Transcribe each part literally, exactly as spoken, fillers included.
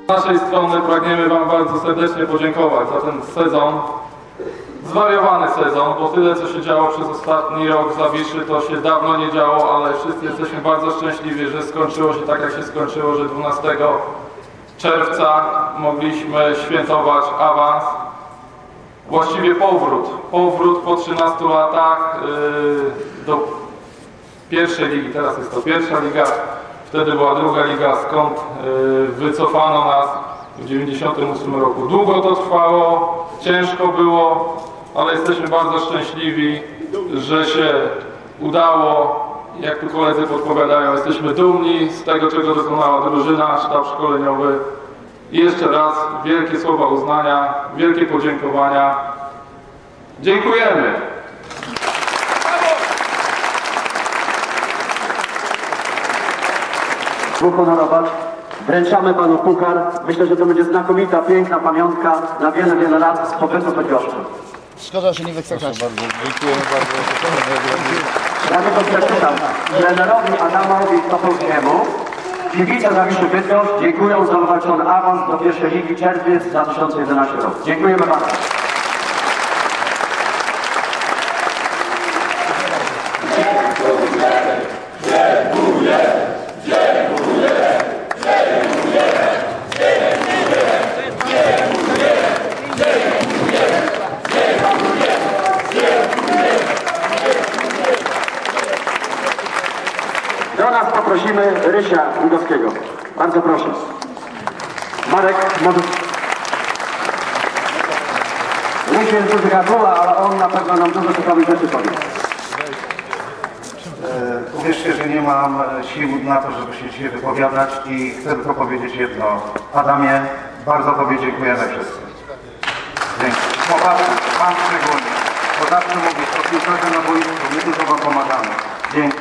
Z naszej strony pragniemy Wam bardzo serdecznie podziękować za ten sezon, zwariowany sezon, bo tyle co się działo przez ostatni rok w Zawiszy to się dawno nie działo, ale wszyscy jesteśmy bardzo szczęśliwi, że skończyło się tak jak się skończyło, że dwunastego czerwca mogliśmy świętować awans. Właściwie powrót, powrót po trzynastu latach yy, do pierwszej ligi, teraz jest to pierwsza liga, wtedy była druga liga, skąd yy, wycofano nas w dziewięćdziesiątym ósmym roku. Długo to trwało, ciężko było, ale jesteśmy bardzo szczęśliwi, że się udało. Jak tu koledzy podpowiadają, jesteśmy dumni z tego, czego dokonała drużyna, sztab szkoleniowy. I jeszcze raz wielkie słowa uznania, wielkie podziękowania. Dziękujemy! Uhonorować. Wręczamy Panu puchar. Myślę, że to będzie znakomita, piękna pamiątka na wiele, wiele lat z pobytu pod Bydgoszczą. Szkoda, że nie wykrzykać. Bardzo dziękujemy bardzo. Ja tylko przeczytam. Trenerowi Adamowi Topolskiemu kibice Zawiszy Bydgoszcz dziękują za wywalczony awans do pierwszej ligi czerwiec dwa tysiące jedenastego roku. Dziękujemy bardzo. Do nas poprosimy Rysia Rudowskiego. Bardzo proszę. Marek, może... Ryś jest duży gardła, ale on na pewno nam dużo ciekawych rzeczy powie. Uwierzcie, że nie mam sił na to, żeby się dzisiaj wypowiadać i chcę tylko powiedzieć jedno. Adamie, bardzo Tobie dziękujemy wszyscy. Dzięki. Chłopacy, Pan szczególnie. Bo zawsze mówisz, to piłkarze na boisku, my dużo Wam pomagamy. Dzięki.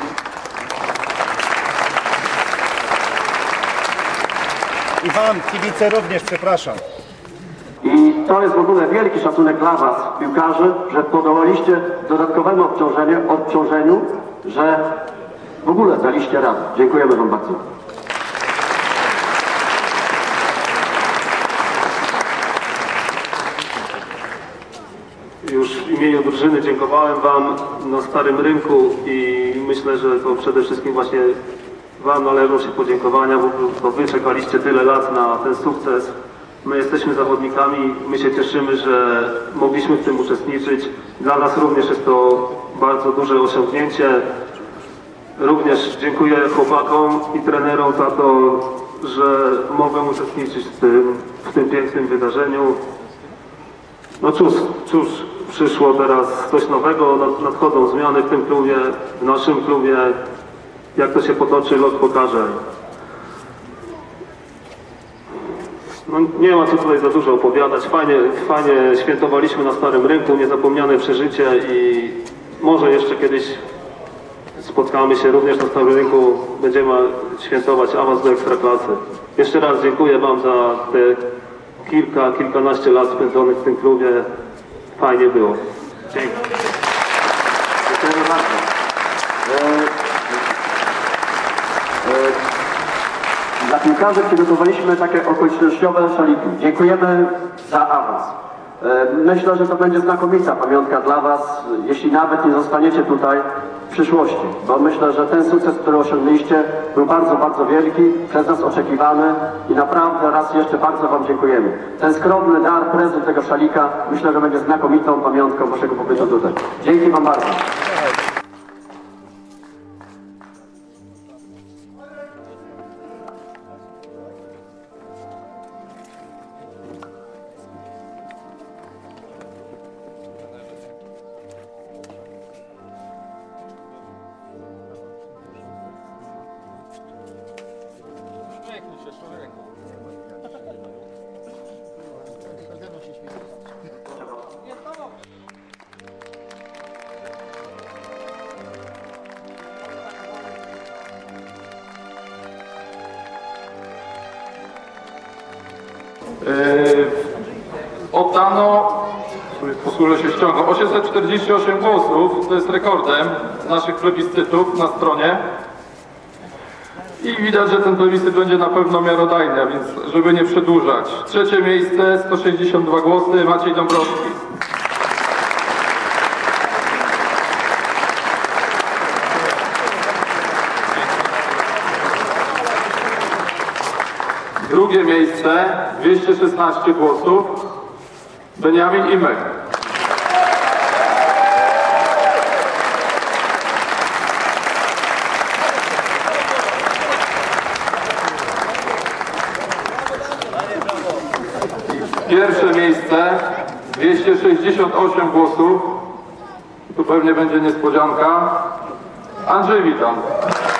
I Wam, kibice, również przepraszam. I to jest w ogóle wielki szacunek dla Was, piłkarzy, że podołaliście dodatkowemu obciążeniu, obciążeniu, że w ogóle daliście radę. Dziękujemy Wam bardzo. Już w imieniu drużyny dziękowałem Wam na Starym Rynku i myślę, że to przede wszystkim właśnie Wam należą się podziękowania, bo Wy czekaliście tyle lat na ten sukces. My jesteśmy zawodnikami, my się cieszymy, że mogliśmy w tym uczestniczyć. Dla nas również jest to bardzo duże osiągnięcie. Również dziękuję chłopakom i trenerom za to, że mogę uczestniczyć w tym, w tym pięknym wydarzeniu. No cóż, cóż, przyszło teraz coś nowego, nadchodzą zmiany w tym klubie, w naszym klubie. Jak to się potoczy, los pokaże. No, nie ma co tutaj za dużo opowiadać. Fajnie, fajnie świętowaliśmy na Starym Rynku, niezapomniane przeżycie i może jeszcze kiedyś spotkamy się również na Starym Rynku. Będziemy świętować awans do Ekstraklasy. Jeszcze raz dziękuję Wam za te kilka, kilkanaście lat spędzonych w tym klubie. Fajnie było. Dzięki. Dziękuję bardzo. E Dla piłkarzy przygotowaliśmy takie okolicznościowe szaliki. Dziękujemy za awans. Myślę, że to będzie znakomita pamiątka dla Was, jeśli nawet nie zostaniecie tutaj w przyszłości. Bo myślę, że ten sukces, który osiągnęliście, był bardzo, bardzo wielki, przez nas oczekiwany i naprawdę raz jeszcze bardzo Wam dziękujemy. Ten skromny dar, prezent tego szalika, myślę, że będzie znakomitą pamiątką Waszego pobytu tutaj. Dzięki Wam bardzo. Yy, oddano, posłużę się ściągą, osiemset czterdzieści osiem głosów, to jest rekordem z naszych plebiscytów na stronie. I widać, że ten plebiscyt będzie na pewno miarodajny, a więc żeby nie przedłużać. Trzecie miejsce, sto sześćdziesiąt dwa głosy, Maciej Dąbrowski. Drugie miejsce, dwieście szesnaście głosów, Beniamin Imek. Pierwsze miejsce, dwieście sześćdziesiąt osiem głosów, tu pewnie będzie niespodzianka, Andrzej Witan.